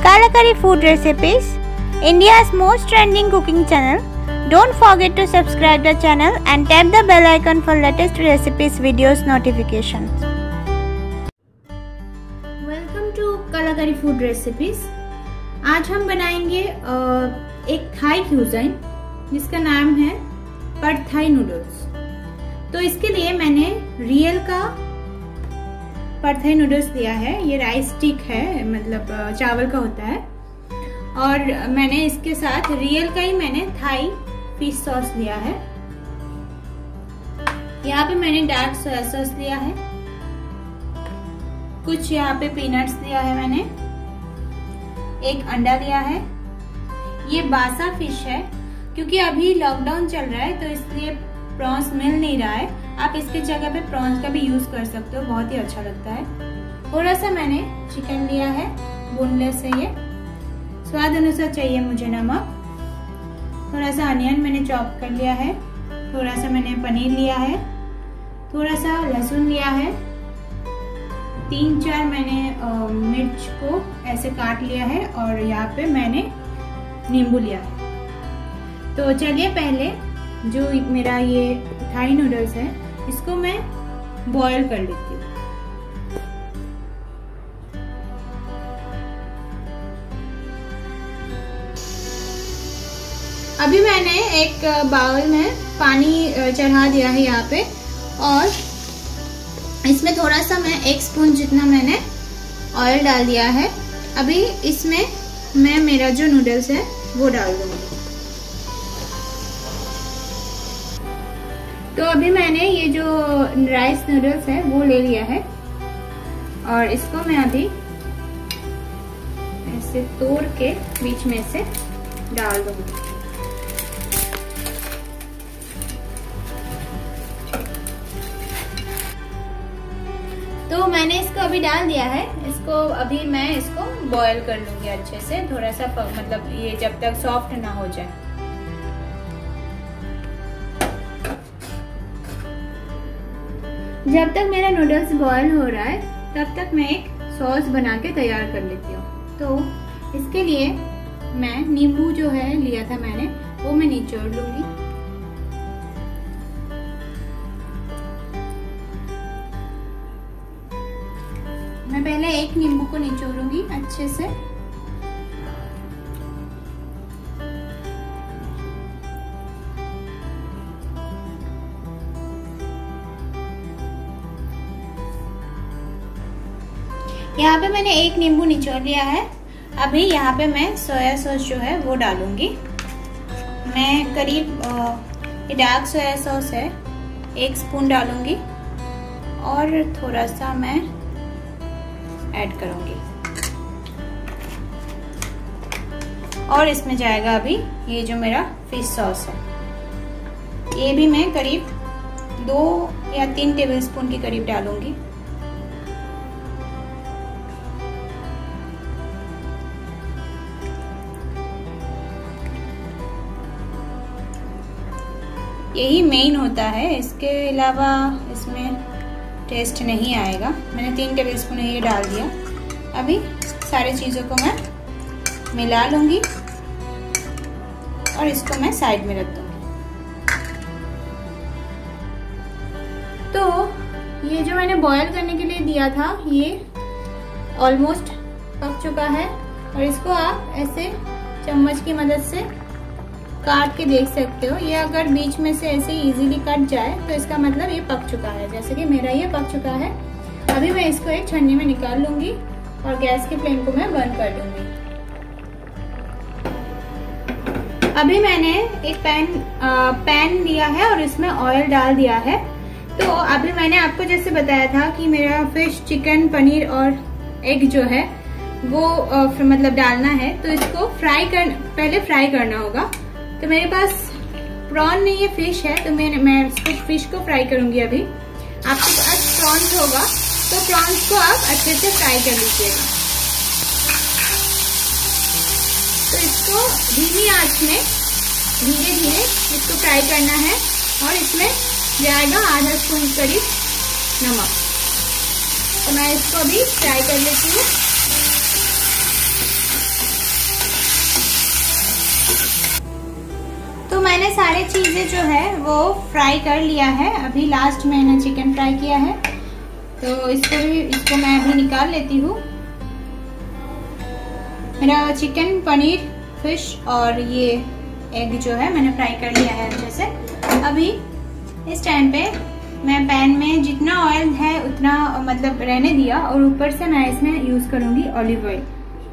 Kalakari Food Recipes, India's most trending cooking channel. Don't forget to subscribe the channel and tap the bell icon for latest recipes videos notifications. Welcome to Kalakari Food Recipes. आज हम बनाएंगे एक Thai क्यूज़ाइन जिसका नाम है per Thai noodles. तो इसके लिए मैंने रियल का पड थाई नूडल्स लिया है। ये राइस स्टिक है, मतलब चावल का होता है। और मैंने इसके साथ रियल का ही मैंने थाई फिश सॉस लिया है। यहाँ पे मैंने डार्क सोया सॉस लिया है। कुछ यहाँ पे पीनट्स लिया है मैंने। एक अंडा लिया है। ये बासा फिश है क्योंकि अभी लॉकडाउन चल रहा है तो इसलिए प्रॉन्स मिल नहीं रहा है। आप इसके जगह पे प्रॉन्स का भी यूज कर सकते हो, बहुत ही अच्छा लगता है। थोड़ा सा मैंने चिकन लिया है, बोनलेस है ये। स्वाद अनुसार चाहिए मुझे नमक। थोड़ा सा अनियन मैंने चॉप कर लिया है। थोड़ा सा मैंने पनीर लिया है। थोड़ा सा लहसुन लिया है। 3-4 मैंने मिर्च को ऐसे काट लिया है और यहाँ पे मैंने नींबू लिया है। तो चलिए पहले जो मेरा ये थाई नूडल्स है इसको मैं बॉईल कर लेती हूँ। अभी मैंने एक बाउल में पानी चढ़ा दिया है यहाँ पे और इसमें थोड़ा सा मैं 1 स्पून जितना मैंने ऑयल डाल दिया है। अभी इसमें मैं मेरा जो नूडल्स है वो डाल दूंगी। तो अभी मैंने ये जो राइस नूडल्स है वो ले लिया है और इसको मैं अभी ऐसे तोड़ के बीच में से डाल दूंगी। तो मैंने इसको अभी डाल दिया है। इसको अभी मैं इसको बॉईल कर लूंगी अच्छे से, थोड़ा सा मतलब ये जब तक सॉफ्ट ना हो जाए। जब तक मेरा नूडल्स बॉईल हो रहा है तब तक मैं एक सॉस बना के तैयार कर लेती हूँ। तो इसके लिए मैं नींबू जो है लिया था मैंने वो मैं निचोड़ लूंगी। मैं पहले एक नींबू को निचोड़ूंगी अच्छे से। यहाँ पे मैंने एक नींबू निचोड़ लिया है। अभी यहाँ पे मैं सोया सॉस जो है वो डालूंगी। मैं करीब ये डार्क सोया सॉस है 1 स्पून डालूंगी और थोड़ा सा मैं ऐड करूंगी। और इसमें जाएगा अभी ये जो मेरा फिश सॉस है, ये भी मैं करीब 2 या 3 टेबलस्पून के करीब डालूंगी। यही मेन होता है, इसके अलावा इसमें टेस्ट नहीं आएगा। मैंने 3 टेबलस्पून ये डाल दिया। अभी सारी चीज़ों को मैं मिला लूँगी और इसको मैं साइड में रख दूँगी। तो ये जो मैंने बॉईल करने के लिए दिया था ये ऑलमोस्ट पक चुका है और इसको आप ऐसे चम्मच की मदद से काट के देख सकते हो। ये अगर बीच में से ऐसे इजीली कट जाए तो इसका मतलब ये पक चुका है। जैसे कि मेरा ये पक चुका है। अभी मैं इसको एक छन्नी में निकाल लूंगी और गैस की फ्लेम को मैं बंद कर दूंगी। अभी मैंने एक पैन लिया है और इसमें ऑयल डाल दिया है। तो अभी मैंने आपको जैसे बताया था कि मेरा फिश, चिकन, पनीर और एग जो है वो मतलब डालना है। तो इसको पहले फ्राई करना होगा। तो मेरे पास प्रॉन नहीं है, फिश है, तो मैं इसको फिश को फ्राई करूंगी। अभी आपके पास प्रॉन्स होगा तो प्रॉन्स को आप अच्छे से फ्राई कर लीजिएगा। तो इसको धीमी आंच में धीरे धीरे इसको फ्राई करना है और इसमें जाएगा आधा स्पून करीब नमक। तो मैं इसको अभी फ्राई कर लेती हूँ। मैंने सारे चीजें जो है वो फ्राई कर लिया है। अभी लास्ट मैंने चिकन फ्राई किया है, तो इसको मैं अभी निकाल लेती हूँ। मेरा चिकन, पनीर, फिश और ये एग जो है मैंने फ्राई कर लिया है अच्छे से। अभी इस टाइम पे मैं पैन में जितना ऑयल है उतना मतलब रहने दिया, और ऊपर से मैं इसमें यूज करूंगी ऑलिव ऑयल।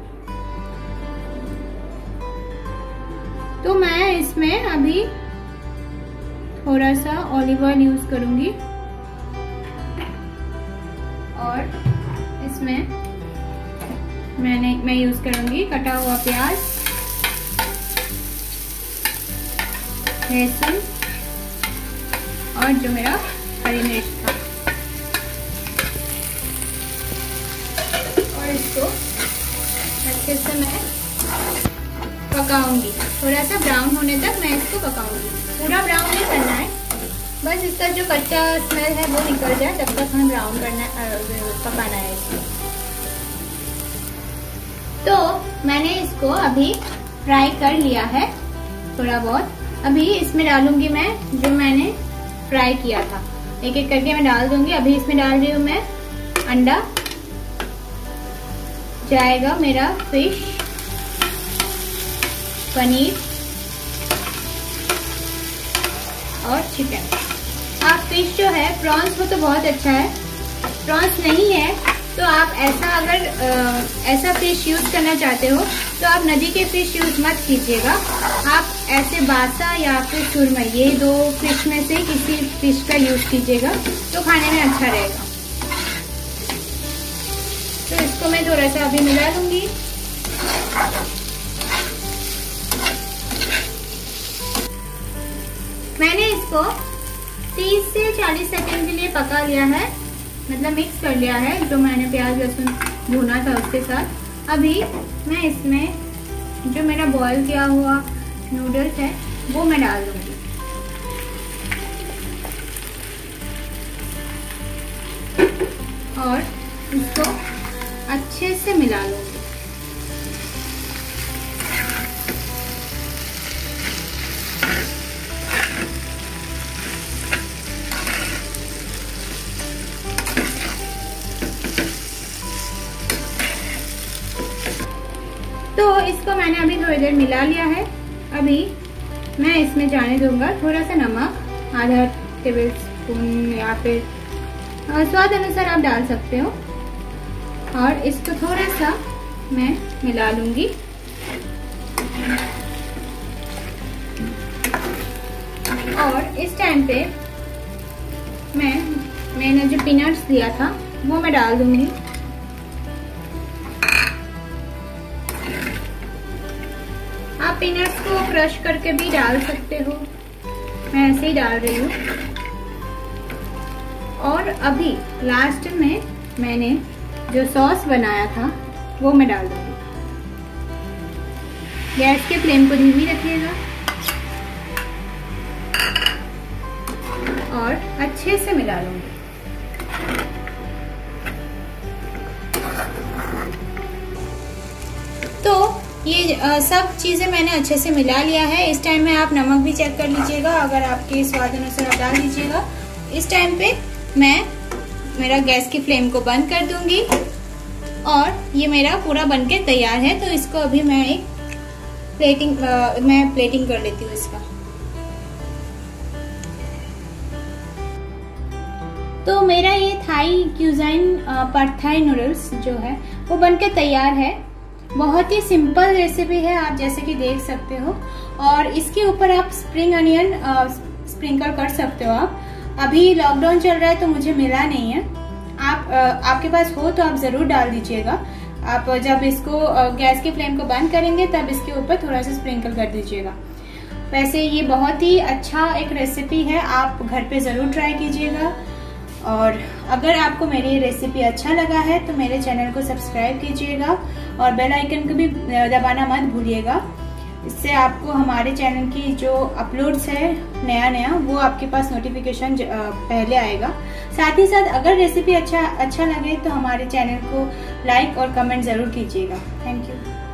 तो मैं इसमें अभी थोड़ा सा ऑलिव ऑयल यूज करूंगी और इसमें मैं यूज करूंगी कटा हुआ प्याज, लहसुन और जो मेरा हरी मिर्च था, और इसको अच्छे से मैं पकाऊंगी। थोड़ा सा ब्राउन होने तक मैं इसको पकाऊंगी। पूरा ब्राउन नहीं करना है, बस इसका जो कच्चा स्मेल है वो निकल जाए तब तक हमें ब्राउन पकाना है इसको। तो मैंने इसको अभी फ्राई कर लिया है थोड़ा बहुत। अभी इसमें डालूंगी मैं जो मैंने फ्राई किया था, एक एक करके मैं डाल दूंगी। अभी इसमें डाल रही हूँ मैं अंडा, जाएगा मेरा फिश, पनीर और चिकन। आप फिश जो है, प्रॉन्स हो तो बहुत अच्छा है, प्रॉन्स नहीं है तो आप ऐसा फिश यूज करना चाहते हो तो आप नदी के फिश यूज मत कीजिएगा। आप ऐसे बासा या फिर सुरमई, ये दो फिश में से किसी फिश का यूज कीजिएगा तो खाने में अच्छा रहेगा। तो इसको मैं थोड़ा सा अभी मिला लूंगी। मैंने इसको 30 से 40 सेकंड के लिए पका लिया है, मतलब मिक्स कर लिया है जो मैंने प्याज लहसुन भुना था उसके साथ। अभी मैं इसमें जो मेरा बॉईल किया हुआ नूडल्स है वो मैं डाल दूंगी। और इसको अच्छे से मिला लूंगी। तो इसको मैंने अभी थोड़ी देर मिला लिया है। अभी मैं इसमें जाने दूंगा थोड़ा सा नमक, आधा टेबल स्पून या फिर स्वाद अनुसार आप डाल सकते हो, और इसको थोड़ा सा मैं मिला लूंगी। और इस टाइम पे मैंने जो पीनट्स लिया था वो मैं डाल दूंगी। आप पीनट्स को क्रश करके भी डाल सकते हो, मैं ऐसे ही डाल रही हूँ। और अभी लास्ट में मैंने जो सॉस बनाया था वो मैं डाल दूंगी। गैस के फ्लेम को धीमी रखिएगा और अच्छे से मिला लूंगी। तो ये सब चीजें मैंने अच्छे से मिला लिया है। इस टाइम में आप नमक भी चेक कर लीजिएगा, अगर आपके स्वाद अनुसार आप डाल दीजिएगा। इस टाइम पे मैं मेरा गैस की फ्लेम को बंद कर दूंगी और ये मेरा पूरा बनके तैयार है। तो इसको अभी मैं एक प्लेटिंग कर लेती हूँ इसका। तो मेरा ये थाई क्यूजाइन पद थाई नूडल्स जो है वो बनके तैयार है। बहुत ही सिंपल रेसिपी है, आप जैसे कि देख सकते हो। और इसके ऊपर आप स्प्रिंग अनियन स्प्रिंकल कर सकते हो। आप अभी लॉकडाउन चल रहा है तो मुझे मिला नहीं है, आपके पास हो तो आप जरूर डाल दीजिएगा। आप जब इसको गैस की फ्लेम को बंद करेंगे तब इसके ऊपर थोड़ा सा स्प्रिंकल कर दीजिएगा। वैसे ये बहुत ही अच्छा एक रेसिपी है, आप घर पे जरूर ट्राई कीजिएगा। और अगर आपको मेरी रेसिपी अच्छा लगा है तो मेरे चैनल को सब्सक्राइब कीजिएगा और बेल आइकन को भी दबाना मत भूलिएगा। इससे आपको हमारे चैनल की जो अपलोड्स है नया वो आपके पास नोटिफिकेशन पहले आएगा। साथ ही साथ अगर रेसिपी अच्छा लगे तो हमारे चैनल को लाइक और कमेंट जरूर कीजिएगा। Thank you.